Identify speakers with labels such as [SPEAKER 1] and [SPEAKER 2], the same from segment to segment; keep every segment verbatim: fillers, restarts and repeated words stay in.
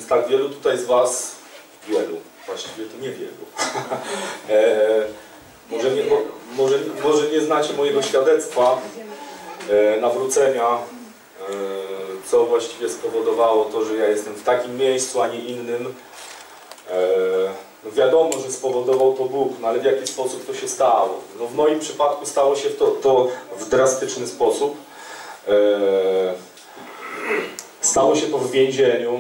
[SPEAKER 1] Więc tak, wielu tutaj z was, wielu, właściwie to niewielu, e, może, nie, mo, może, może nie znacie mojego świadectwa e, nawrócenia, e, co właściwie spowodowało to, że ja jestem w takim miejscu, a nie innym. E, no wiadomo, że spowodował to Bóg, no ale w jaki sposób to się stało? No w moim przypadku stało się to, to w drastyczny sposób. E, stało się to w więzieniu.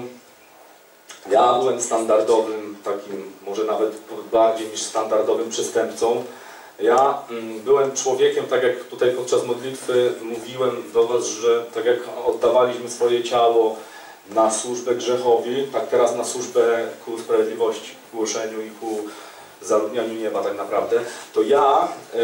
[SPEAKER 1] Ja byłem standardowym, takim może nawet bardziej niż standardowym przestępcą. Ja mm, byłem człowiekiem, tak jak tutaj podczas modlitwy mówiłem do was, że tak jak oddawaliśmy swoje ciało na służbę grzechowi, tak teraz na służbę ku sprawiedliwości, ku głoszeniu i ku zaludnianiu nieba tak naprawdę, to ja y,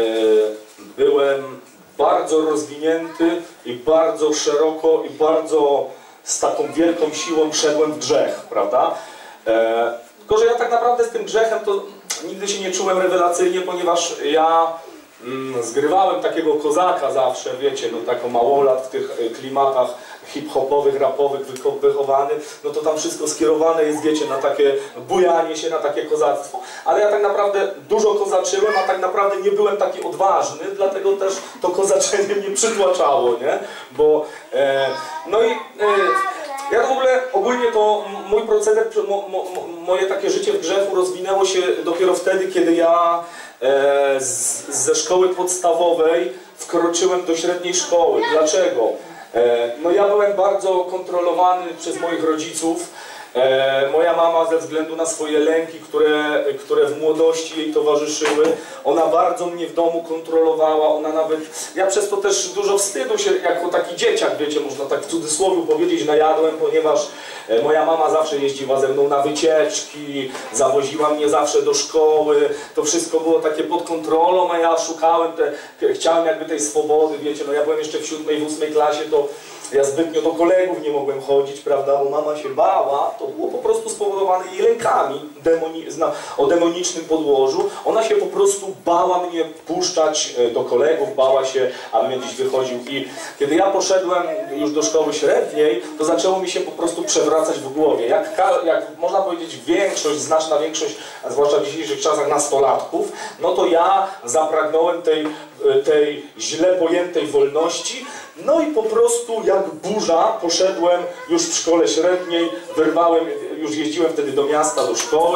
[SPEAKER 1] byłem bardzo rozwinięty i bardzo szeroko i bardzo z taką wielką siłą szedłem w grzech, prawda? E, tylko, że ja tak naprawdę z tym grzechem to nigdy się nie czułem rewelacyjnie, ponieważ ja mm, zgrywałem takiego kozaka zawsze, wiecie, no taką małolat w tych klimatach hip-hopowych, rapowych wychowany, no to tam wszystko skierowane jest, wiecie, na takie bujanie się, na takie kozactwo. Ale ja tak naprawdę dużo kozaczyłem, a tak naprawdę nie byłem taki odważny, dlatego też to kozaczenie mnie przytłaczało, nie? Bo, e, no i e, ja to w ogóle, ogólnie to mój proceder, mo, mo, moje takie życie w grzechu rozwinęło się dopiero wtedy, kiedy ja e, z, ze szkoły podstawowej wkroczyłem do średniej szkoły. Dlaczego? No ja byłem bardzo kontrolowany przez moich rodziców. Moja mama ze względu na swoje lęki, które, które w młodości jej towarzyszyły, ona bardzo mnie w domu kontrolowała, ona nawet, ja przez to też dużo wstydu się, jako taki dzieciak, wiecie, można tak w cudzysłowie powiedzieć, najadłem, ponieważ moja mama zawsze jeździła ze mną na wycieczki, zawoziła mnie zawsze do szkoły, to wszystko było takie pod kontrolą, a ja szukałem, te, chciałem jakby tej swobody, wiecie, no ja byłem jeszcze w siódmej, w ósmej klasie, to ja zbytnio do kolegów nie mogłem chodzić, prawda, bo mama się bała, to było po prostu spowodowane jej lękami demoni, o demonicznym podłożu. Ona się po prostu bała mnie puszczać do kolegów, bała się, abym ja gdzieś wychodził. I kiedy ja poszedłem już do szkoły średniej, to zaczęło mi się po prostu przewracać w głowie. Jak, jak można powiedzieć większość, znaczna większość, a zwłaszcza w dzisiejszych czasach nastolatków, no to ja zapragnąłem tej, tej źle pojętej wolności. No i po prostu jak burza poszedłem już w szkole średniej, wyrwałem, już jeździłem wtedy do miasta, do szkoły,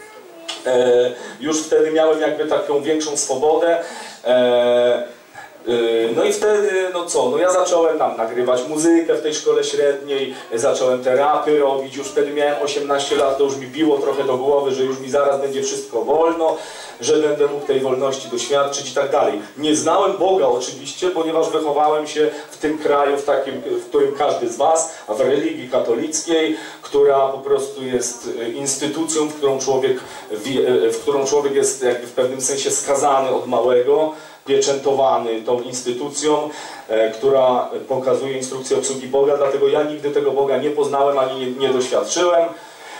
[SPEAKER 1] e, już wtedy miałem jakby taką większą swobodę. E, e, no i wtedy, no co, no ja zacząłem tam nagrywać muzykę w tej szkole średniej, zacząłem te rapy robić, już wtedy miałem osiemnaście lat, to już mi biło trochę do głowy, że już mi zaraz będzie wszystko wolno, że będę mógł tej wolności doświadczyć i tak dalej. Nie znałem Boga oczywiście, ponieważ wychowałem się w tym kraju, w takim, w którym każdy z was, w religii katolickiej, która po prostu jest instytucją, w którą człowiek, w którą człowiek jest jakby w pewnym sensie skazany od małego, pieczętowany tą instytucją, e, która pokazuje instrukcję obsługi Boga, dlatego ja nigdy tego Boga nie poznałem, ani nie, nie doświadczyłem.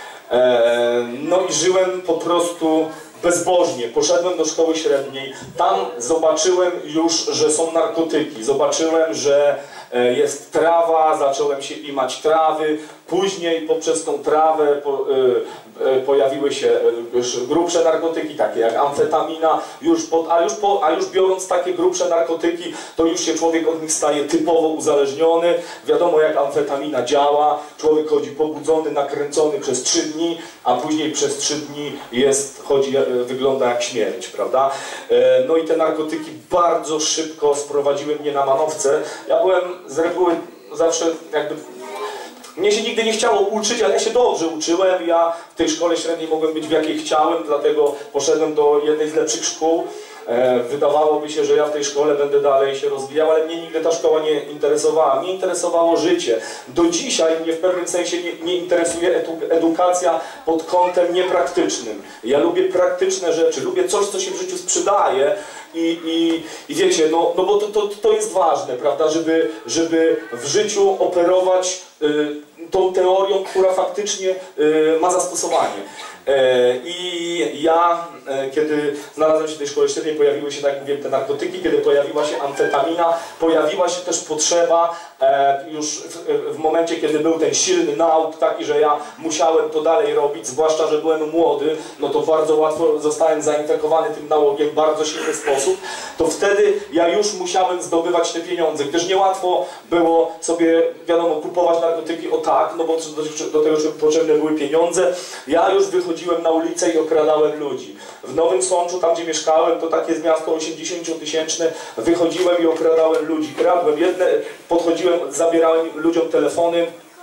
[SPEAKER 1] E, no i żyłem po prostu bezbożnie. Poszedłem do szkoły średniej, tam zobaczyłem już, że są narkotyki, zobaczyłem, że jest trawa, zacząłem się imać trawy, później poprzez tą trawę po, y, y, pojawiły się y, grubsze narkotyki, takie jak amfetamina, już pod, a, już po, a już biorąc takie grubsze narkotyki, to już się człowiek od nich staje typowo uzależniony. Wiadomo, jak amfetamina działa, człowiek chodzi pobudzony, nakręcony przez trzy dni, a później przez trzy dni jest, chodzi, wygląda jak śmierć, prawda? No i te narkotyki bardzo szybko sprowadziły mnie na manowce. Ja byłem z reguły zawsze jakby... Mnie się nigdy nie chciało uczyć, ale ja się dobrze uczyłem. Ja w tej szkole średniej mogłem być w jakiej chciałem, dlatego poszedłem do jednej z lepszych szkół. E, wydawałoby się, że ja w tej szkole będę dalej się rozwijał, ale mnie nigdy ta szkoła nie interesowała. Mnie interesowało życie. Do dzisiaj mnie w pewnym sensie nie, nie interesuje edu, edukacja pod kątem niepraktycznym. Ja lubię praktyczne rzeczy, lubię coś, co się w życiu sprzedaje. I, i, i wiecie, no, no bo to, to, to jest ważne, prawda, żeby, żeby w życiu operować y, tą teorią, która faktycznie ma zastosowanie. I ja, kiedy znalazłem się w tej szkole średniej, pojawiły się, tak jak mówiłem, te narkotyki, kiedy pojawiła się amfetamina, pojawiła się też potrzeba już w, w momencie, kiedy był ten silny nauk taki, że ja musiałem to dalej robić, zwłaszcza, że byłem młody, no to bardzo łatwo zostałem zainfekowany tym nałogiem w bardzo silny sposób, to wtedy ja już musiałem zdobywać te pieniądze, gdyż niełatwo było sobie, wiadomo, kupować narkotyki o tak, no bo do, do tego potrzebne były pieniądze. Ja już wychodziłem na ulicę i okradałem ludzi. W Nowym Sączu, tam gdzie mieszkałem, to takie jest miasto osiemdziesięciotysięczne, wychodziłem i okradałem ludzi. Kradłem jedne, podchodziłem, zabierałem ludziom telefony,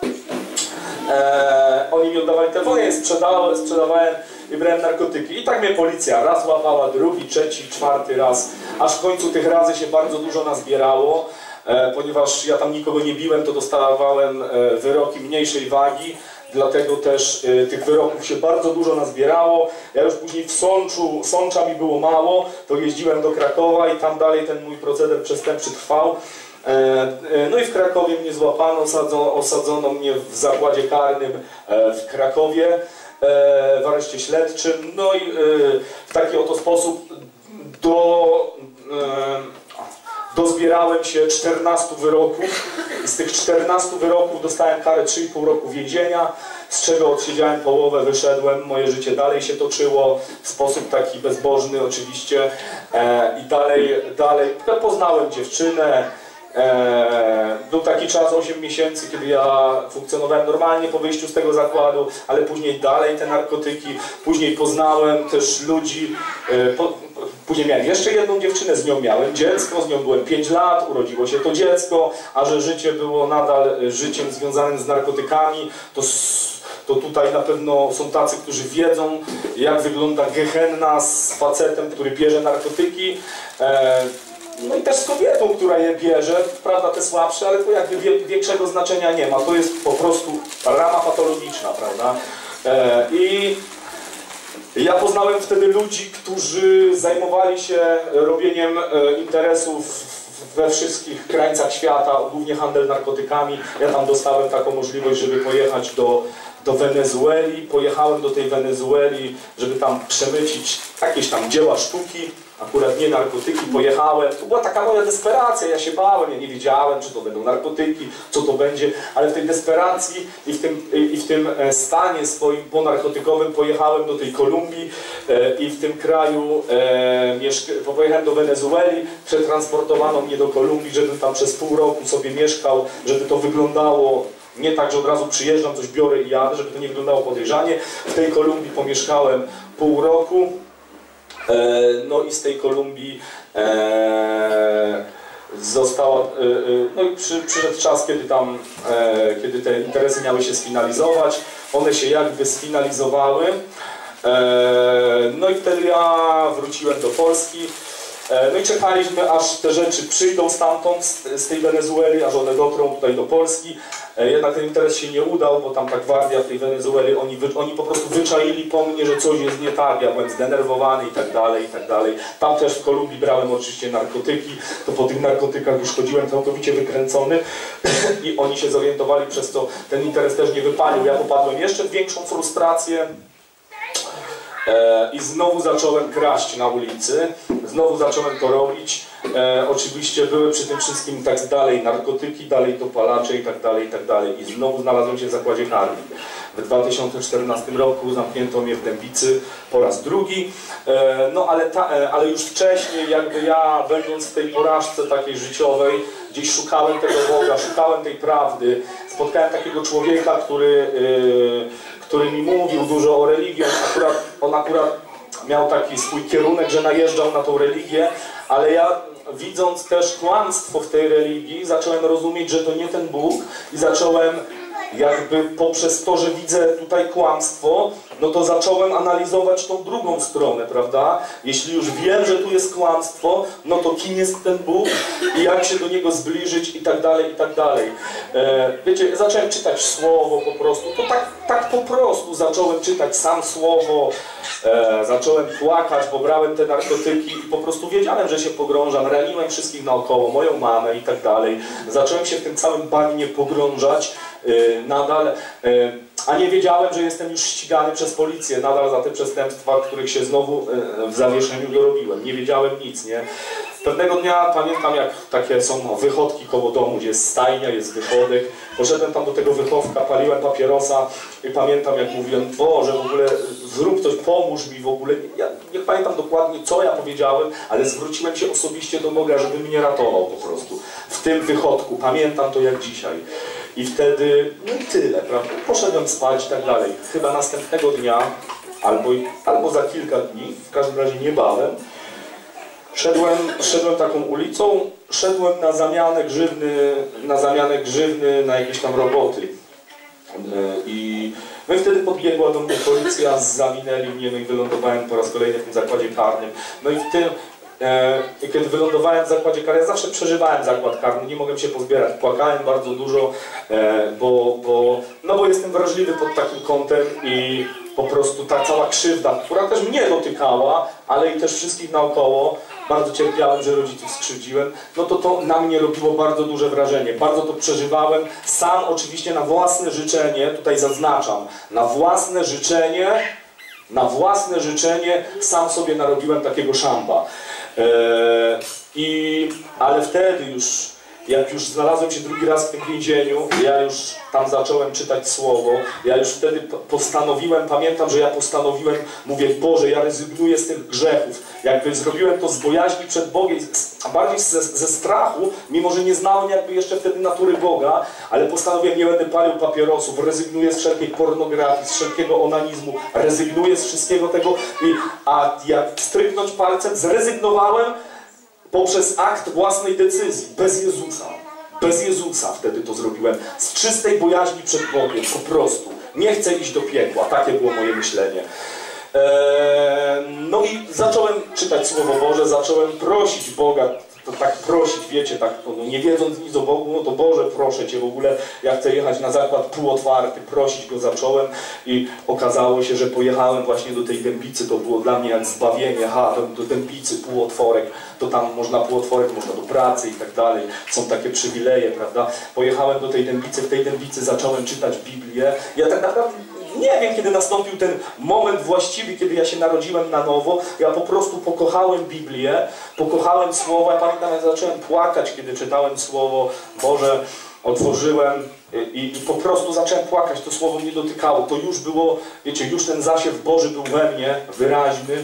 [SPEAKER 1] eee, oni mi oddawali telefony, ja je sprzedałem, sprzedawałem i brałem narkotyki. I tak mnie policja raz łapała, drugi, trzeci, czwarty raz, aż w końcu tych razy się bardzo dużo nazbierało. E, ponieważ ja tam nikogo nie biłem, to dostawałem e, wyroki mniejszej wagi, dlatego też e, tych wyroków się bardzo dużo nazbierało. Ja już później w Sączu, Sącza mi było mało, to jeździłem do Krakowa i tam dalej ten mój proceder przestępczy trwał. E, e, no i w Krakowie mnie złapano, osadzono, osadzono mnie w zakładzie karnym e, w Krakowie, e, w areszcie śledczym. No i e, w taki oto sposób do... E, Dozbierałem się czternastu wyroków i z tych czternastu wyroków dostałem karę trzy i pół roku więzienia, z czego odsiedziałem połowę, wyszedłem, moje życie dalej się toczyło w sposób taki bezbożny oczywiście e, i dalej, dalej poznałem dziewczynę. E, był taki czas, osiem miesięcy, kiedy ja funkcjonowałem normalnie po wyjściu z tego zakładu, ale później dalej te narkotyki, później poznałem też ludzi, e, po, później miałem jeszcze jedną dziewczynę, z nią miałem dziecko, z nią byłem pięć lat, urodziło się to dziecko, a że życie było nadal życiem związanym z narkotykami, to to tutaj na pewno są tacy, którzy wiedzą, jak wygląda gehenna z facetem, który bierze narkotyki. E, No i też z kobietą, która je bierze, prawda, te słabsze, ale to jakby większego znaczenia nie ma. To jest po prostu rama patologiczna, prawda? E, I ja poznałem wtedy ludzi, którzy zajmowali się robieniem e, interesów we wszystkich krańcach świata, głównie handel narkotykami. Ja tam dostałem taką możliwość, żeby pojechać do, do Wenezueli. Pojechałem do tej Wenezueli, żeby tam przemycić jakieś tam dzieła sztuki. Akurat nie narkotyki, pojechałem, to była taka moja desperacja, ja się bałem, ja nie wiedziałem, czy to będą narkotyki, co to będzie, ale w tej desperacji i w tym, i w tym stanie swoim ponarkotykowym pojechałem do tej Kolumbii i w tym kraju e, pojechałem do Wenezueli, przetransportowano mnie do Kolumbii, żebym tam przez pół roku sobie mieszkał, żeby to wyglądało nie tak, że od razu przyjeżdżam, coś biorę i jadę, żeby to nie wyglądało podejrzanie. W tej Kolumbii pomieszkałem pół roku. No i z tej Kolumbii e, została, e, no i przy, przyszedł czas, kiedy tam, e, kiedy te interesy miały się sfinalizować, one się jakby sfinalizowały, e, no i wtedy ja wróciłem do Polski, e, no i czekaliśmy, aż te rzeczy przyjdą stamtąd, z, z tej Wenezueli, aż one dotrą tutaj do Polski. Jednak ten interes się nie udał, bo tam ta gwardia w tej Wenezueli, oni, wy, oni po prostu wyczaili po mnie, że coś jest nie tak, ja byłem zdenerwowany i tak dalej, i tak dalej. Tam też w Kolumbii brałem oczywiście narkotyki, to po tych narkotykach już chodziłem całkowicie wykręcony i oni się zorientowali, przez to ten interes też nie wypalił. Ja popadłem jeszcze w większą frustrację e, i znowu zacząłem kraść na ulicy, znowu zacząłem to robić. E, oczywiście były przy tym wszystkim tak dalej narkotyki, dalej dopalacze i tak dalej, i tak dalej. I znowu znalazłem się w zakładzie karnym. W dwa tysiące czternastym roku zamknięto mnie w Dębicy po raz drugi. E, no ale, ta, e, ale już wcześniej, jakby ja będąc w tej porażce takiej życiowej, gdzieś szukałem tego Boga, szukałem tej prawdy. Spotkałem takiego człowieka, który, e, który mi mówił dużo o religii. On akurat, on akurat miał taki swój kierunek, że najeżdżał na tą religię, ale ja widząc też kłamstwo w tej religii, zacząłem rozumieć, że to nie ten Bóg i zacząłem jakby poprzez to, że widzę tutaj kłamstwo, no to zacząłem analizować tą drugą stronę, prawda? Jeśli już wiem, że tu jest kłamstwo, no to kim jest ten Bóg i jak się do Niego zbliżyć i tak dalej, i tak dalej. E, wiecie, zacząłem czytać Słowo po prostu, to tak, tak po prostu zacząłem czytać sam Słowo, e, zacząłem płakać, bo brałem te narkotyki i po prostu wiedziałem, że się pogrążam, raniłem wszystkich naokoło, moją mamę i tak dalej. Zacząłem się w tym całym bagnie pogrążać. nadal, a nie wiedziałem, że jestem już ścigany przez policję nadal za te przestępstwa, których się znowu w zawieszeniu dorobiłem. Nie wiedziałem nic, nie? Pewnego dnia pamiętam, jak takie są wychodki koło domu, gdzie jest stajnia, jest wychodek. Poszedłem tam do tego wychowka, paliłem papierosa i pamiętam, jak mówiłem, Boże, w ogóle zrób coś, pomóż mi w ogóle. Ja nie pamiętam dokładnie, co ja powiedziałem, ale zwróciłem się osobiście do Boga, żeby mnie ratował po prostu. W tym wychodku, pamiętam to jak dzisiaj. I wtedy, no i tyle, prawda? Poszedłem spać i tak dalej. Chyba następnego dnia, albo, albo za kilka dni, w każdym razie niebawem, Szedłem, szedłem taką ulicą, szedłem na zamianę grzywny, na zamianę grzywny na jakieś tam roboty. I no i wtedy podbiegła do mnie policja, zawinęli mnie, no i wylądowałem po raz kolejny w tym zakładzie karnym. No i w tym, e, kiedy wylądowałem w zakładzie karnym, ja zawsze przeżywałem zakład karny, nie mogłem się pozbierać, płakałem bardzo dużo, e, bo, bo, no bo jestem wrażliwy pod takim kątem i po prostu ta cała krzywda, która też mnie dotykała, ale i też wszystkich naokoło, bardzo cierpiałem, że rodziców skrzywdziłem, no to to na mnie robiło bardzo duże wrażenie, bardzo to przeżywałem, sam oczywiście na własne życzenie, tutaj zaznaczam, na własne życzenie, na własne życzenie sam sobie narobiłem takiego szamba. Eee, i, ale wtedy już, jak już znalazłem się drugi raz w tym więzieniu, ja już tam zacząłem czytać Słowo, ja już wtedy postanowiłem, pamiętam, że ja postanowiłem, mówię, Boże, ja rezygnuję z tych grzechów. Jakby zrobiłem to z bojaźni przed Bogiem, a bardziej ze, ze strachu, mimo że nie znałem jakby jeszcze wtedy natury Boga, ale postanowiłem, nie będę palił papierosów, rezygnuję z wszelkiej pornografii, z wszelkiego onanizmu, rezygnuję z wszystkiego tego, i, a jak stryknąć palcem, zrezygnowałem poprzez akt własnej decyzji, bez Jezusa. Bez Jezusa wtedy to zrobiłem. Z czystej bojaźni przed Bogiem, po prostu. Nie chcę iść do piekła. Takie było moje myślenie. Eee, no i zacząłem czytać Słowo Boże, zacząłem prosić Boga, to tak prosić, wiecie, tak, no nie wiedząc nic o Bogu, no to Boże, proszę Cię, w ogóle ja chcę jechać na zakład półotwarty, prosić Go zacząłem i okazało się, że pojechałem właśnie do tej Dębicy, to było dla mnie jak zbawienie, ha, do Dębicy, półotworek, to tam można półotworek, można do pracy i tak dalej, są takie przywileje, prawda? Pojechałem do tej Dębicy, w tej Dębicy zacząłem czytać Biblię, ja tak naprawdę nie wiem, kiedy nastąpił ten moment właściwy, kiedy ja się narodziłem na nowo. Ja po prostu pokochałem Biblię, pokochałem Słowo. Ja pamiętam, jak zacząłem płakać, kiedy czytałem Słowo Boże, otworzyłem i, i po prostu zacząłem płakać. To Słowo mnie dotykało. To już było, wiecie, już ten zasiew Boży był we mnie wyraźny.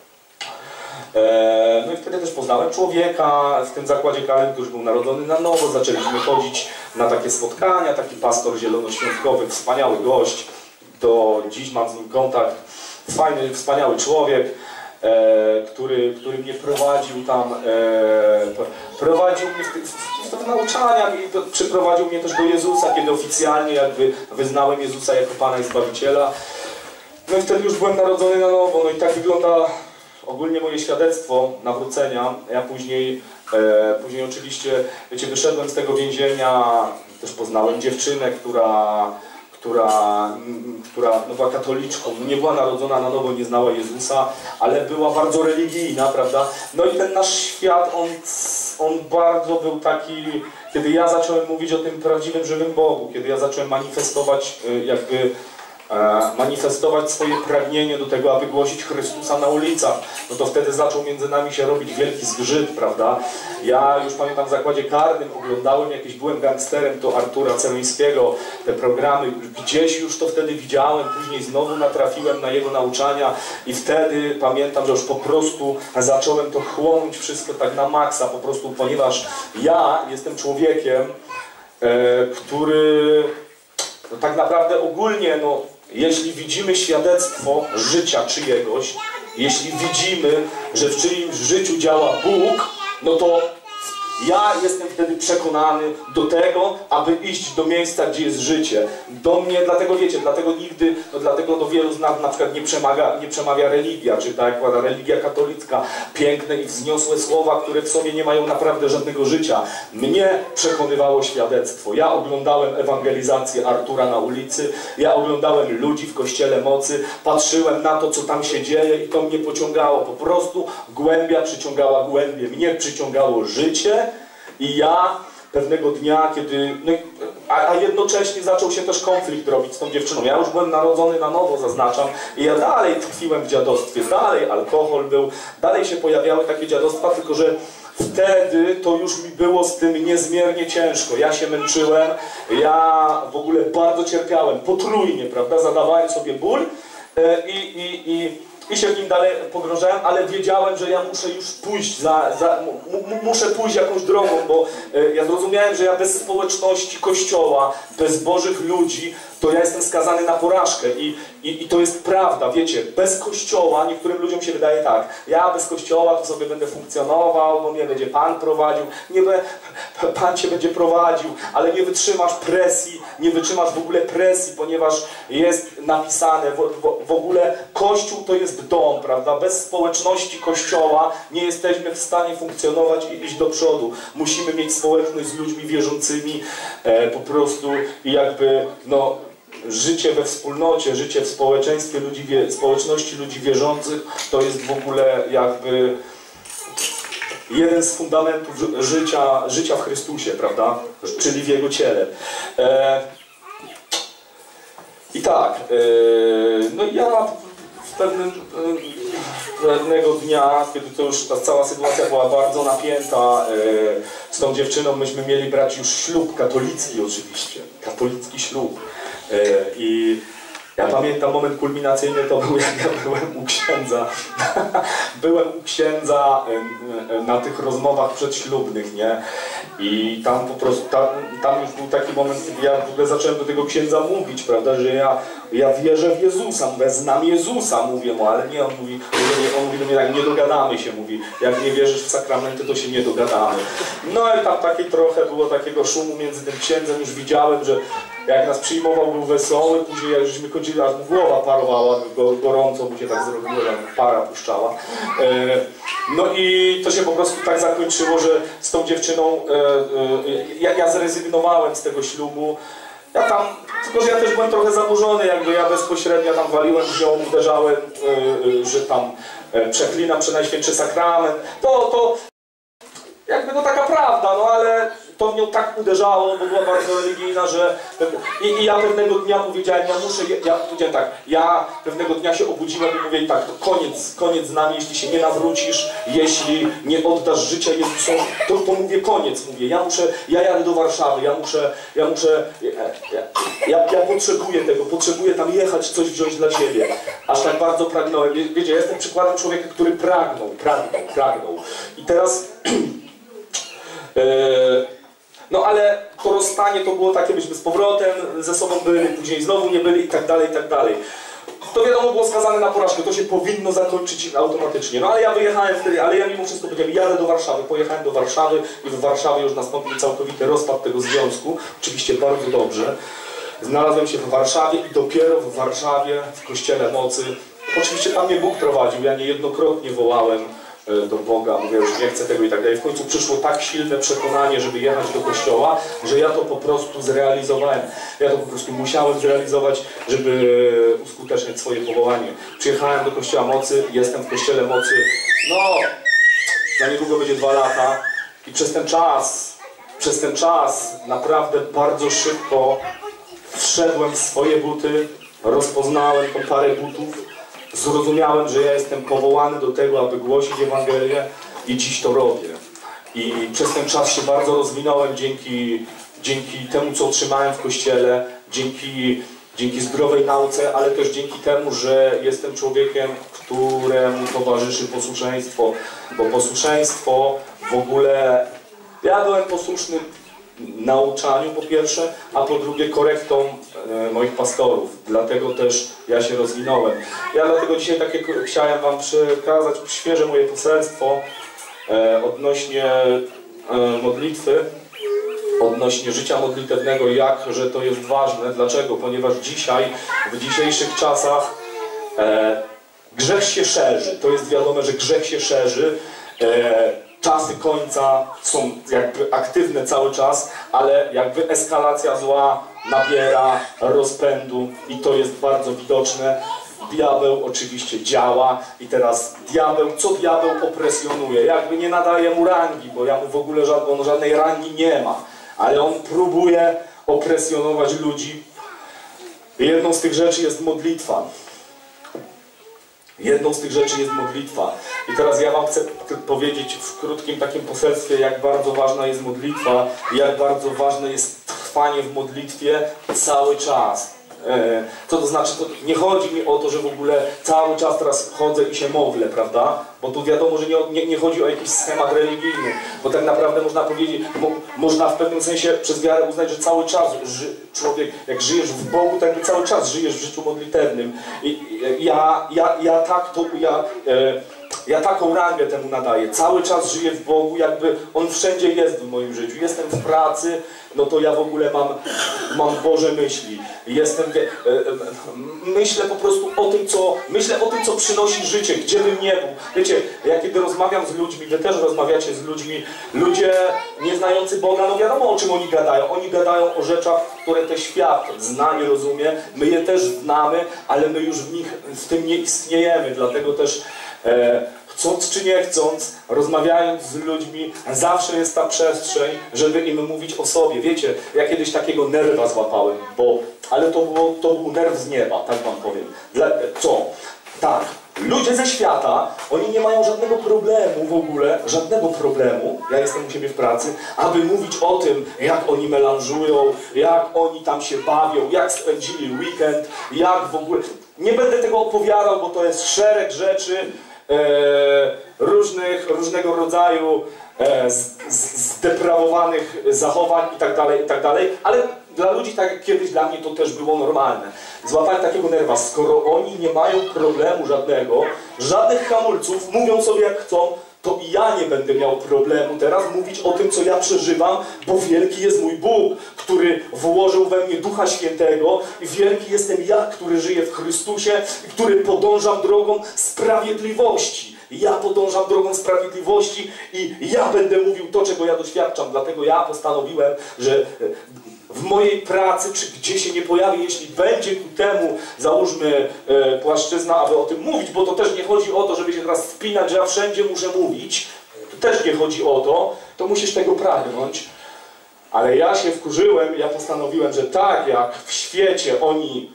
[SPEAKER 1] No i wtedy też poznałem człowieka w tym zakładzie karnym, który był narodzony na nowo. Zaczęliśmy chodzić na takie spotkania, taki pastor zielonoświątkowy, wspaniały gość. Do dziś mam z nim kontakt. Fajny, wspaniały człowiek, e, który, który mnie prowadził tam, e, prowadził mnie w, w, w nauczaniach i to, przyprowadził mnie też do Jezusa, kiedy oficjalnie jakby wyznałem Jezusa jako Pana i Zbawiciela. No i wtedy już byłem narodzony na nowo. No i tak wygląda ogólnie moje świadectwo nawrócenia. Ja później, e, później oczywiście, wiecie, wyszedłem z tego więzienia, też poznałem dziewczynę, która która, która no, była katoliczką, nie była narodzona na nowo, nie znała Jezusa, ale była bardzo religijna, prawda? No i ten nasz świat, on, on bardzo był taki, kiedy ja zacząłem mówić o tym prawdziwym, żywym Bogu, kiedy ja zacząłem manifestować jakby manifestować swoje pragnienie do tego, aby głosić Chrystusa na ulicach, no to wtedy zaczął między nami się robić wielki zgrzyt, prawda? Ja już pamiętam w zakładzie karnym, oglądałem jakieś, byłem gangsterem do Artura Cerońskiego, te programy, gdzieś już to wtedy widziałem, później znowu natrafiłem na jego nauczania i wtedy pamiętam, że już po prostu zacząłem to chłonąć wszystko tak na maksa, po prostu, ponieważ ja jestem człowiekiem, e, który no, tak naprawdę ogólnie, no, jeśli widzimy świadectwo życia czyjegoś, jeśli widzimy, że w czyimś życiu działa Bóg, no to ja jestem wtedy przekonany do tego, aby iść do miejsca, gdzie jest życie. Do mnie, dlatego wiecie, dlatego nigdy, no dlatego do wielu z nas na przykład nie przemawia, nie przemawia religia, czy tak jak religia katolicka, piękne i wzniosłe słowa, które w sobie nie mają naprawdę żadnego życia. Mnie przekonywało świadectwo. Ja oglądałem ewangelizację Artura na ulicy, ja oglądałem ludzi w Kościele Mocy, patrzyłem na to, co tam się dzieje i to mnie pociągało. Po prostu głębia przyciągała głębię. Mnie przyciągało życie. I ja pewnego dnia, kiedy, no, a, a jednocześnie zaczął się też konflikt robić z tą dziewczyną. Ja już byłem narodzony na nowo, zaznaczam, i ja dalej tkwiłem w dziadostwie, dalej alkohol był, dalej się pojawiały takie dziadostwa, tylko że wtedy to już mi było z tym niezmiernie ciężko. Ja się męczyłem, ja w ogóle bardzo cierpiałem, potrójnie, prawda, zadawałem sobie ból i, i, i, i się w nim dalej pogrążałem, ale wiedziałem, że ja muszę już pójść, za, za, muszę pójść jakąś drogą, bo ja zrozumiałem, że ja bez społeczności Kościoła, bez Bożych ludzi, to ja jestem skazany na porażkę i, i, i to jest prawda, wiecie, bez Kościoła, niektórym ludziom się wydaje tak, ja bez Kościoła to sobie będę funkcjonował, bo mnie będzie Pan prowadził, nie be, Pan Cię będzie prowadził, ale nie wytrzymasz presji, nie wytrzymasz w ogóle presji, ponieważ jest napisane, w, w, w ogóle Kościół to jest dom, prawda, bez społeczności Kościoła nie jesteśmy w stanie funkcjonować i iść do przodu, musimy mieć społeczność z ludźmi wierzącymi, e, po prostu i jakby, no, życie we wspólnocie, życie w społeczeństwie ludzi, społeczności ludzi wierzących to jest w ogóle jakby jeden z fundamentów życia, życia w Chrystusie, prawda? Czyli w Jego ciele. E, I tak, e, no ja w pewnym, e, pewnego dnia, kiedy to już ta cała sytuacja była bardzo napięta, e, z tą dziewczyną myśmy mieli brać już ślub katolicki oczywiście, katolicki ślub. I ja pamiętam moment kulminacyjny to był, jak ja byłem u księdza. Byłem u księdza na tych rozmowach przedślubnych, nie? I tam po prostu, tam, tam już był taki moment, kiedy ja w ogóle zacząłem do tego księdza mówić, prawda, że ja, ja wierzę w Jezusa, mówię, znam Jezusa, mówię mu, ale nie, on mówi, on mówi do mnie tak, nie dogadamy się, mówi, jak nie wierzysz w sakramenty, to się nie dogadamy. No i tam takie trochę było takiego szumu między tym księdzem, już widziałem, że jak nas przyjmował, był wesoły, później jak żeśmy kończyli, aż mu głowa parowała, go, gorąco mu się tak zrobiło, tam para puszczała. E, no i to się po prostu tak zakończyło, że z tą dziewczyną e, e, ja, ja zrezygnowałem z tego ślubu. Ja tam, tylko że ja też byłem trochę zaburzony, jakby ja bezpośrednio tam waliłem w nią, uderzałem, e, e, że tam e, przeklinam Przenajświętszy Sakrament. To, to jakby no taka prawda, no ale to w nią tak uderzało, bo była bardzo religijna, że... I, i ja pewnego dnia powiedziałem, ja muszę... Ja powiedziałem tak, ja pewnego dnia się obudziłem i mówię tak, to koniec, koniec z nami, jeśli się nie nawrócisz, jeśli nie oddasz życia Jezusowi, to, to mówię koniec, mówię, ja muszę, ja jadę do Warszawy, ja muszę, ja muszę, ja, ja, ja potrzebuję tego, potrzebuję tam jechać, coś wziąć dla siebie. Aż tak bardzo pragnąłem. Wiecie, ja jestem przykładem człowieka, który pragnął, pragnął, pragnął. I teraz... Yy, no ale to rozstanie to było takie, byśmy z powrotem ze sobą byli, później znowu nie byli i tak dalej, i tak dalej. To wiadomo było skazane na porażkę, to się powinno zakończyć automatycznie. No ale ja wyjechałem wtedy, ale ja mimo wszystko powiedziałem, jadę do Warszawy, pojechałem do Warszawy i w Warszawie już nastąpił całkowity rozpad tego związku. Oczywiście bardzo dobrze. Znalazłem się w Warszawie i dopiero w Warszawie, w Kościele Mocy. Oczywiście tam mnie Bóg prowadził, ja niejednokrotnie wołałem do Boga, mówię, już nie chcę tego i tak dalej. W końcu przyszło tak silne przekonanie, żeby jechać do kościoła, że ja to po prostu zrealizowałem. Ja to po prostu musiałem zrealizować, żeby uskuteczniać swoje powołanie. Przyjechałem do Kościoła Mocy, jestem w Kościele Mocy, no, za niedługo będzie dwa lata i przez ten czas, przez ten czas naprawdę bardzo szybko wszedłem w swoje buty, rozpoznałem tą parę butów, zrozumiałem, że ja jestem powołany do tego, aby głosić Ewangelię i dziś to robię. I przez ten czas się bardzo rozwinąłem dzięki, dzięki temu, co otrzymałem w Kościele, dzięki, dzięki zdrowej nauce, ale też dzięki temu, że jestem człowiekiem, któremu towarzyszy posłuszeństwo. Bo posłuszeństwo w ogóle... Ja byłem posłuszny nauczaniu po pierwsze, a po drugie korektą e, moich pastorów. Dlatego też ja się rozwinąłem. Ja dlatego dzisiaj takie chciałem wam przekazać świeże moje poselstwo e, odnośnie e, modlitwy, odnośnie życia modlitewnego, jak, że to jest ważne. Dlaczego? Ponieważ dzisiaj, w dzisiejszych czasach e, grzech się szerzy. To jest wiadome, że grzech się szerzy. E, Czasy końca są jakby aktywne cały czas, ale jakby eskalacja zła nabiera rozpędu i to jest bardzo widoczne. Diabeł oczywiście działa i teraz diabeł, co diabeł opresjonuje? Jakby nie nadaje mu rangi, bo ja mu w ogóle żadnej, żadnej rangi nie ma. ale on próbuje opresjonować ludzi. Jedną z tych rzeczy jest modlitwa. Jedną z tych rzeczy jest modlitwa. I teraz ja wam chcę powiedzieć w krótkim takim poselstwie, jak bardzo ważna jest modlitwa i jak bardzo ważne jest trwanie w modlitwie cały czas. Co to znaczy? To nie chodzi mi o to, że w ogóle cały czas teraz chodzę i się modlę, prawda? Bo tu wiadomo, że nie, nie, nie chodzi o jakiś schemat religijny, bo tak naprawdę można powiedzieć, mo, można w pewnym sensie przez wiarę uznać, że cały czas ży, człowiek, jak żyjesz w Bogu, to jakby cały czas żyjesz w życiu modlitewnym. I, i ja, ja, ja tak to, ja, e, ja taką rangę temu nadaję. Cały czas żyję w Bogu, jakby On wszędzie jest w moim życiu. Jestem w pracy, no to ja w ogóle mam, mam Boże myśli. Jestem, myślę po prostu o tym, co, myślę o tym, co przynosi życie, gdzie bym nie był. Wiecie, ja kiedy rozmawiam z ludźmi, wy też rozmawiacie z ludźmi, ludzie nieznający Boga, no wiadomo, o czym oni gadają. Oni gadają o rzeczach, które ten świat zna, nie rozumie. My je też znamy, ale my już w nich, w tym nie istniejemy, dlatego też e, chcąc czy nie chcąc, rozmawiając z ludźmi, zawsze jest ta przestrzeń, żeby im mówić o sobie. Wiecie, ja kiedyś takiego nerwa złapałem, bo, ale to, było, to był nerw z nieba, tak wam powiem. Dla, co? Tak, ludzie ze świata, oni nie mają żadnego problemu w ogóle, żadnego problemu, ja jestem u siebie w pracy, aby mówić o tym, jak oni melanżują, jak oni tam się bawią, jak spędzili weekend, jak w ogóle... Nie będę tego opowiadał, bo to jest szereg rzeczy, E, różnych, różnego rodzaju e, z, z, zdeprawowanych zachowań i tak dalej, i tak dalej, ale dla ludzi, tak jak kiedyś dla mnie, to też było normalne. Złapałem takiego nerwa, skoro oni nie mają problemu żadnego, żadnych hamulców, mówią sobie jak chcą, to i ja nie będę miał problemu teraz mówić o tym, co ja przeżywam, bo wielki jest mój Bóg, który włożył we mnie Ducha Świętego i wielki jestem ja, który żyję w Chrystusie i który podążam drogą sprawiedliwości. Ja podążam drogą sprawiedliwości i ja będę mówił to, czego ja doświadczam. Dlatego ja postanowiłem, że w mojej pracy, czy gdzie się nie pojawi, jeśli będzie ku temu, załóżmy, e, płaszczyzna, aby o tym mówić, bo to też nie chodzi o to, żeby się teraz spinać, że ja wszędzie muszę mówić, to też nie chodzi o to, to musisz tego pragnąć. Ale ja się wkurzyłem, ja postanowiłem, że tak jak w świecie oni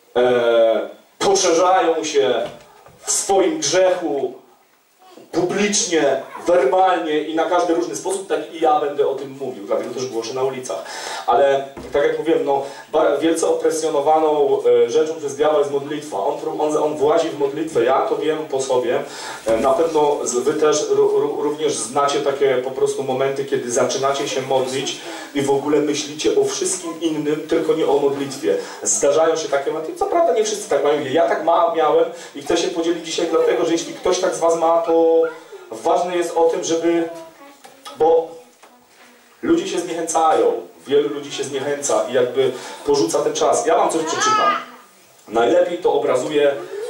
[SPEAKER 1] e, poszerzają się w swoim grzechu publicznie, werbalnie i na każdy różny sposób, tak i ja będę o tym mówił, dlatego też głoszę na ulicach. Ale tak jak mówiłem, no, wielce opresjonowaną e, rzeczą przez diabła jest modlitwa. On, on, on włazi w modlitwę, ja to wiem po sobie. E, na pewno wy też r, również znacie takie po prostu momenty, kiedy zaczynacie się modlić i w ogóle myślicie o wszystkim innym, tylko nie o modlitwie. Zdarzają się takie momenty, co prawda nie wszyscy tak mają, ja tak ma, miałem i chcę się podzielić dzisiaj dlatego, że jeśli ktoś tak z was ma, to ważne jest o tym, żeby, bo ludzie się zniechęcają, wielu ludzi się zniechęca i jakby porzuca ten czas. Ja wam coś przeczytam. Najlepiej to obrazuje,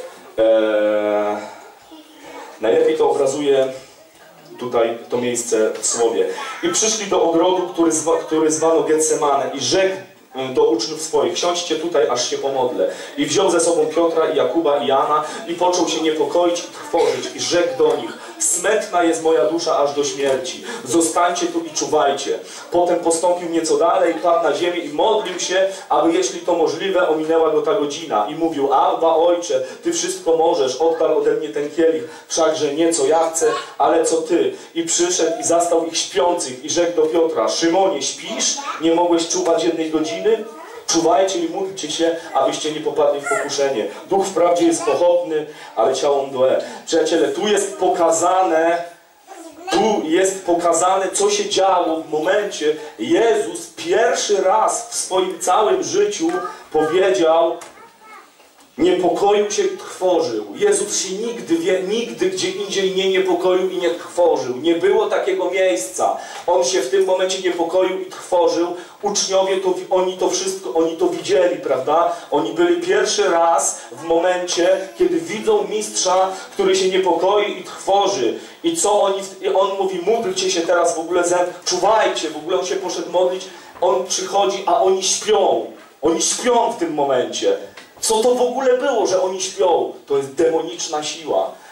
[SPEAKER 1] e, najlepiej to obrazuje tutaj to miejsce w słowie. I przyszli do ogrodu, który, zwa, który zwano Getsemane i rzekł do uczniów swoich: siądźcie tutaj, aż się pomodlę. I wziął ze sobą Piotra i Jakuba i Jana i począł się niepokoić i trwożyć i rzekł do nich: smętna jest moja dusza aż do śmierci. Zostańcie tu i czuwajcie. Potem postąpił nieco dalej, padł na ziemię i modlił się, aby jeśli to możliwe, ominęła go ta godzina. I mówił: Abba, Ojcze, Ty wszystko możesz, oddal ode mnie ten kielich, wszakże nie co ja chcę, ale co Ty. I przyszedł i zastał ich śpiących i rzekł do Piotra: Szymonie, śpisz? Nie mogłeś czuwać jednej godziny? Czuwajcie i módlcie się, abyście nie popadli w pokuszenie. Duch wprawdzie jest pochodny, ale ciało mdłe. Przyjaciele, tu jest pokazane, tu jest pokazane, co się działo w momencie. Jezus pierwszy raz w swoim całym życiu powiedział: niepokoił się i trwożył. Jezus się nigdy, wie, nigdy gdzie indziej nie niepokoił i nie trwożył. Nie było takiego miejsca. On się w tym momencie niepokoił i trwożył. Uczniowie, to, oni to wszystko, oni to widzieli, prawda? Oni byli pierwszy raz w momencie, kiedy widzą mistrza, który się niepokoi i trwoży. I co oni, i on mówi: módlcie się teraz w ogóle, ze, czuwajcie, w ogóle on się poszedł modlić. On przychodzi, a oni śpią. Oni śpią w tym momencie. Co to w ogóle było, że oni śpią? To jest demoniczna siła.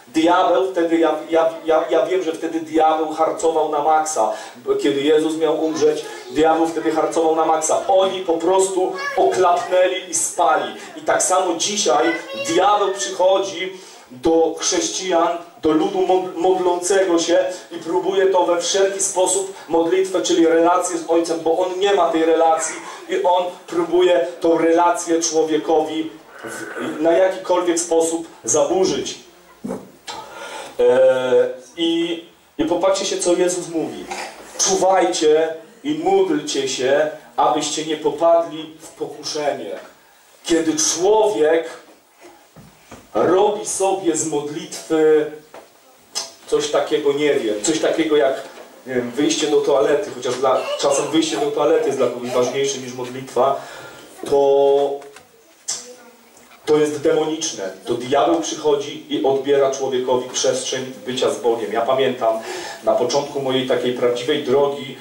[SPEAKER 1] Diabeł wtedy, ja, ja, ja, ja wiem, że wtedy diabeł harcował na maksa. Kiedy Jezus miał umrzeć, diabeł wtedy harcował na maksa. Oni po prostu oklapnęli i spali. I tak samo dzisiaj diabeł przychodzi do chrześcijan, do ludu modlącego się i próbuje to we wszelki sposób modlitwę, czyli relację z Ojcem, bo on nie ma tej relacji i on próbuje tą relację człowiekowi w, na jakikolwiek sposób zaburzyć. Eee, i, I popatrzcie się, co Jezus mówi. Czuwajcie i módlcie się, abyście nie popadli w pokuszenie. Kiedy człowiek robi sobie z modlitwy coś takiego, nie wiem, coś takiego jak, nie wiem, wyjście do toalety, chociaż dla, czasem wyjście do toalety jest dla kogoś ważniejsze niż modlitwa, to, to jest demoniczne. To diabeł przychodzi i odbiera człowiekowi przestrzeń bycia z Bogiem. Ja pamiętam na początku mojej takiej prawdziwej drogi,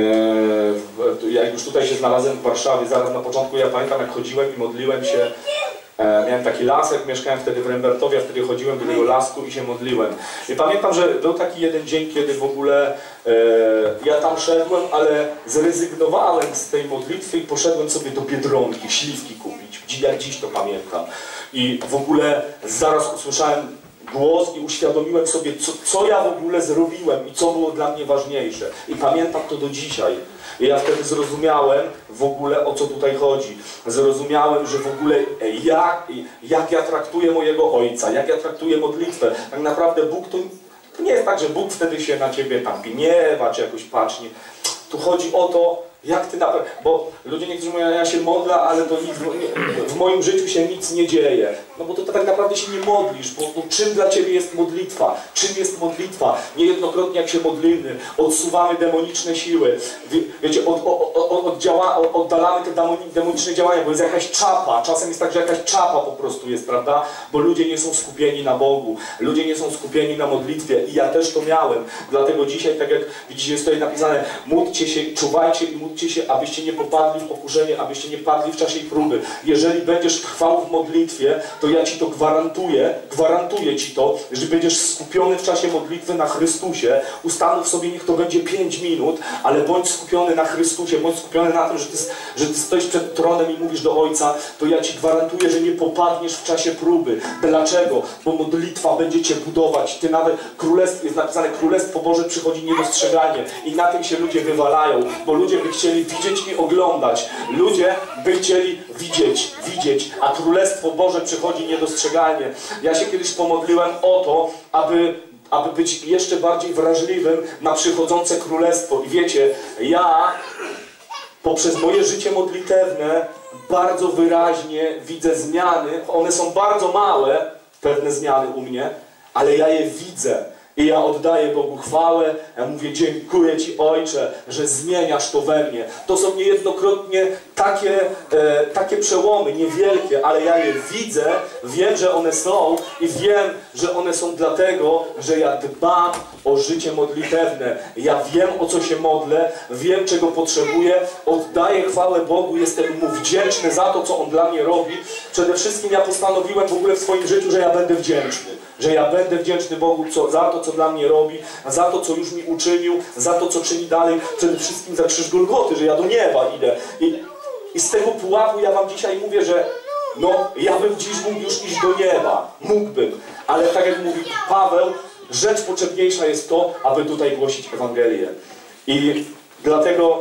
[SPEAKER 1] Yy, jak już tutaj się znalazłem w Warszawie, zaraz na początku, ja pamiętam, jak chodziłem i modliłem się, e, miałem taki lasek, mieszkałem wtedy w Rembertowie, a wtedy chodziłem do tego lasku i się modliłem. I pamiętam, że był taki jeden dzień, kiedy w ogóle e, ja tam szedłem, ale zrezygnowałem z tej modlitwy i poszedłem sobie do Biedronki śliwki kupić, jak dziś to pamiętam. I w ogóle zaraz usłyszałem głos i uświadomiłem sobie, co, co ja w ogóle zrobiłem i co było dla mnie ważniejsze. I pamiętam to do dzisiaj. I ja wtedy zrozumiałem w ogóle, o co tutaj chodzi. Zrozumiałem, że w ogóle jak, jak ja traktuję mojego Ojca, jak ja traktuję modlitwę. Tak naprawdę Bóg to, to nie jest tak, że Bóg wtedy się na ciebie tam gniewa, czy jakoś patrzy. Tu chodzi o to, jak ty naprawdę, bo ludzie niektórzy mówią, ja się modlę, ale to nic, w moim życiu się nic nie dzieje. No bo to, to tak naprawdę się nie modlisz, bo, bo czym dla ciebie jest modlitwa? Czym jest modlitwa? Niejednokrotnie jak się modlimy, odsuwamy demoniczne siły. Wie, wiecie, od, od, od, od działa, oddalamy te demoniczne działania, bo jest jakaś czapa. Czasem jest tak, że jakaś czapa po prostu jest, prawda? Bo ludzie nie są skupieni na Bogu. Ludzie nie są skupieni na modlitwie. I ja też to miałem. Dlatego dzisiaj, tak jak widzicie, jest tutaj napisane, módlcie się, czuwajcie i módlcie się, abyście nie popadli w pokuszenie, abyście nie padli w czasie próby. Jeżeli będziesz trwał w modlitwie, to ja Ci to gwarantuję, gwarantuję Ci to, że będziesz skupiony w czasie modlitwy na Chrystusie. Ustanów sobie, niech to będzie pięć minut, ale bądź skupiony na Chrystusie, bądź skupiony na tym, że ty, że ty stoisz przed tronem i mówisz do Ojca, to ja Ci gwarantuję, że nie popadniesz w czasie próby. Dlaczego? Bo modlitwa będzie Cię budować. Ty nawet, królestwo, jest napisane, Królestwo Boże przychodzi niedostrzeganie i na tym się ludzie wywalają, bo ludzie by chcieli widzieć i oglądać. Ludzie by chcieli widzieć, widzieć, a Królestwo Boże przychodzi niedostrzeganie. Ja się kiedyś pomodliłem o to, aby, aby być jeszcze bardziej wrażliwym na przychodzące Królestwo. I wiecie, ja poprzez moje życie modlitewne bardzo wyraźnie widzę zmiany. One są bardzo małe, pewne zmiany u mnie, ale ja je widzę. I ja oddaję Bogu chwałę, ja mówię, dziękuję Ci, Ojcze, że zmieniasz to we mnie. To są niejednokrotnie takie, e, takie przełomy, niewielkie, ale ja je widzę, wiem, że one są i wiem, że one są dlatego, że ja dbam o życie modlitewne. Ja wiem, o co się modlę, wiem, czego potrzebuję, oddaję chwałę Bogu, jestem Mu wdzięczny za to, co On dla mnie robi. Przede wszystkim ja postanowiłem w ogóle w swoim życiu, że ja będę wdzięczny. Że ja będę wdzięczny Bogu co, za to, co dla mnie robi, za to, co już mi uczynił, za to, co czyni dalej, przede wszystkim za krzyż Golgoty, że ja do nieba idę. I, i z tego pułapu ja Wam dzisiaj mówię, że no, ja bym dziś mógł już iść do nieba. Mógłbym. Ale tak jak mówi Paweł, rzecz potrzebniejsza jest to, aby tutaj głosić Ewangelię. I dlatego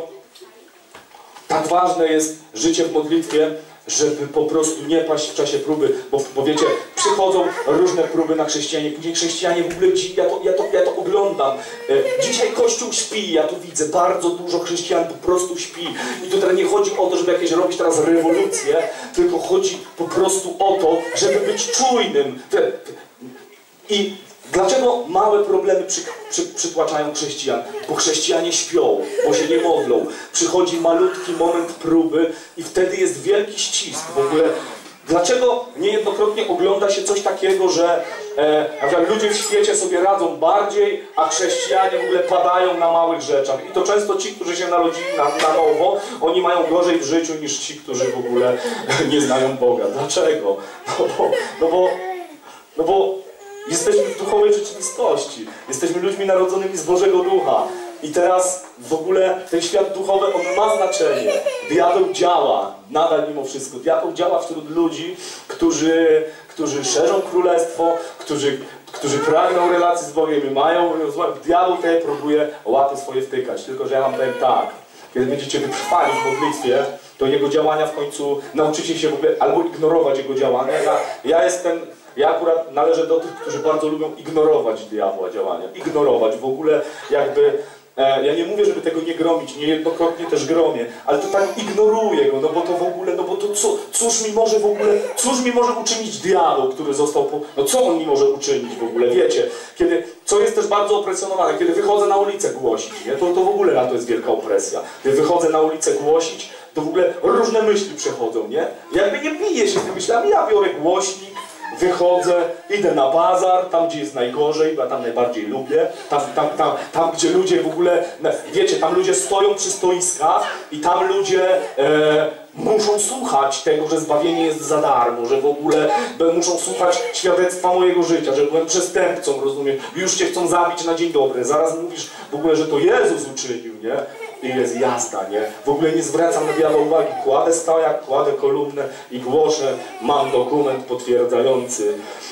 [SPEAKER 1] tak ważne jest życie w modlitwie, żeby po prostu nie paść w czasie próby, bo, bo wiecie, przychodzą różne próby na chrześcijanie, później chrześcijanie w ogóle, ja to, ja to, ja to oglądam. Dzisiaj Kościół śpi, ja tu widzę, bardzo dużo chrześcijan po prostu śpi. I tutaj nie chodzi o to, żeby jakieś robić teraz rewolucję, tylko chodzi po prostu o to, żeby być czujnym. I dlaczego małe problemy przy, przy, przytłaczają chrześcijan? Bo chrześcijanie śpią, bo się nie modlą. Przychodzi malutki moment próby i wtedy jest wielki ścisk. W ogóle, dlaczego niejednokrotnie ogląda się coś takiego, że e, ludzie w świecie sobie radzą bardziej, a chrześcijanie w ogóle padają na małych rzeczach. I to często ci, którzy się narodzili na, na nowo, oni mają gorzej w życiu niż ci, którzy w ogóle nie znają Boga. Dlaczego? No bo... No bo, no bo Jesteśmy w duchowej rzeczywistości. Jesteśmy ludźmi narodzonymi z Bożego Ducha. I teraz w ogóle ten świat duchowy, on ma znaczenie. Diabeł działa, nadal mimo wszystko. Diabeł działa wśród ludzi, którzy, którzy szerzą królestwo, którzy, którzy pragną relacji z Bogiem i mają. Diabeł tutaj próbuje łapy swoje wtykać. Tylko że ja wam powiem tak, kiedy będziecie wytrwali w modlitwie, to jego działania w końcu nauczycie się w ogóle albo ignorować jego działania. Ja, ja jestem, ja akurat należę do tych, którzy bardzo lubią ignorować diabła działania. Ignorować w ogóle jakby. Ja nie mówię, żeby tego nie gromić, niejednokrotnie też gromię, ale to tak ignoruję go, no bo to w ogóle, no bo to co, cóż mi może w ogóle, cóż mi może uczynić diabeł, który został, po, no co on mi może uczynić w ogóle, wiecie, kiedy, co jest też bardzo opresjonowane, kiedy wychodzę na ulicę głosić, nie, to, to w ogóle na to jest wielka opresja, kiedy wychodzę na ulicę głosić, to w ogóle różne myśli przechodzą, nie, jakby nie biję się z tymi myślami, ja biorę głośnik, wychodzę, idę na bazar, tam gdzie jest najgorzej, bo ja tam najbardziej lubię, tam, tam, tam, tam gdzie ludzie w ogóle, wiecie, tam ludzie stoją przy stoiskach i tam ludzie e, muszą słuchać tego, że zbawienie jest za darmo, że w ogóle muszą słuchać świadectwa mojego życia, że byłem przestępcą, rozumiem, już cię chcą zabić na dzień dobry, zaraz mówisz w ogóle, że to Jezus uczynił, nie? I jest jazda, nie? W ogóle nie zwracam na diabła uwagi, kładę stajak, kładę kolumnę i głoszę, mam dokument potwierdzający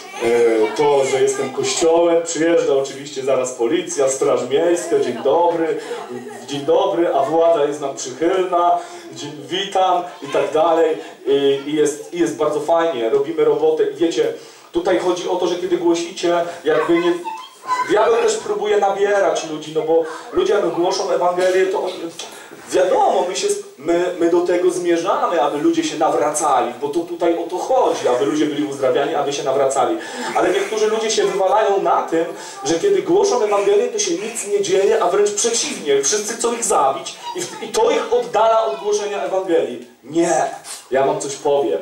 [SPEAKER 1] e, to, że jestem kościołem, przyjeżdża oczywiście zaraz policja, straż miejska, dzień dobry, dzień dobry, a władza jest nam przychylna, dzień, witam i tak dalej i, i, jest, i jest bardzo fajnie, robimy robotę i wiecie, tutaj chodzi o to, że kiedy głosicie, jakby nie... Diabeł też próbuje nabierać ludzi, no bo ludzie jak głoszą Ewangelię, to wiadomo, my, się, my, my do tego zmierzamy, aby ludzie się nawracali, bo to tutaj o to chodzi, aby ludzie byli uzdrawiani, aby się nawracali. Ale niektórzy ludzie się wywalają na tym, że kiedy głoszą Ewangelię, to się nic nie dzieje, a wręcz przeciwnie, wszyscy chcą ich zabić i, w, i to ich oddala od głoszenia Ewangelii. Nie, ja wam coś powiem,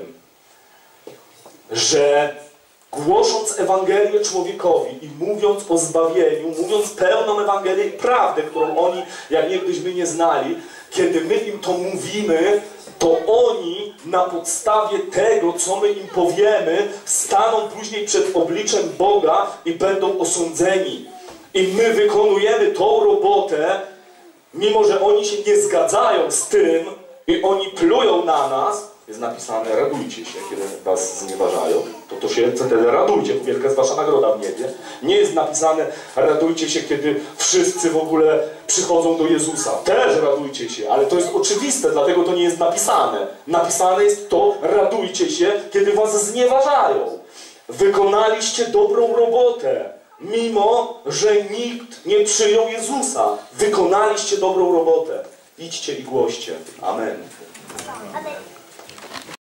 [SPEAKER 1] że głosząc Ewangelię człowiekowi i mówiąc o zbawieniu, mówiąc pełną Ewangelię i prawdę, którą oni jak niegdyś my nie znali, kiedy my im to mówimy, to oni na podstawie tego, co my im powiemy, staną później przed obliczem Boga i będą osądzeni. I my wykonujemy tą robotę, mimo że oni się nie zgadzają z tym i oni plują na nas. Jest napisane, radujcie się, kiedy was znieważają, to to się wtedy radujcie, bo wielka jest wasza nagroda w niebie. Nie jest napisane, radujcie się, kiedy wszyscy w ogóle przychodzą do Jezusa. Też radujcie się, ale to jest oczywiste, dlatego to nie jest napisane. Napisane jest to, radujcie się, kiedy was znieważają. Wykonaliście dobrą robotę, mimo że nikt nie przyjął Jezusa. Wykonaliście dobrą robotę. Idźcie i głoście. Amen.
[SPEAKER 2] Amen.